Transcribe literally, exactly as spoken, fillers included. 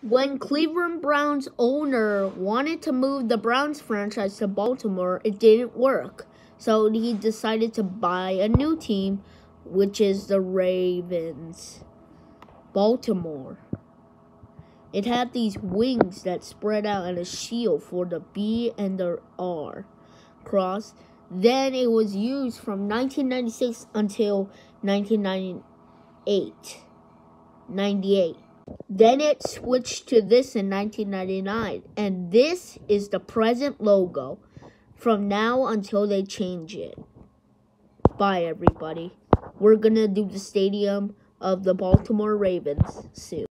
When Cleveland Browns owner wanted to move the Browns franchise to Baltimore, it didn't work. So he decided to buy a new team, which is the Ravens. Baltimore. It had these wings that spread out and a shield for the B and the R cross. Then it was used from nineteen ninety-six until nineteen ninety-eight. ninety-eight. Then it switched to this in nineteen ninety-nine. And this is the present logo from now until they change it. Bye, everybody. We're going to do the stadium of the Baltimore Ravens soon.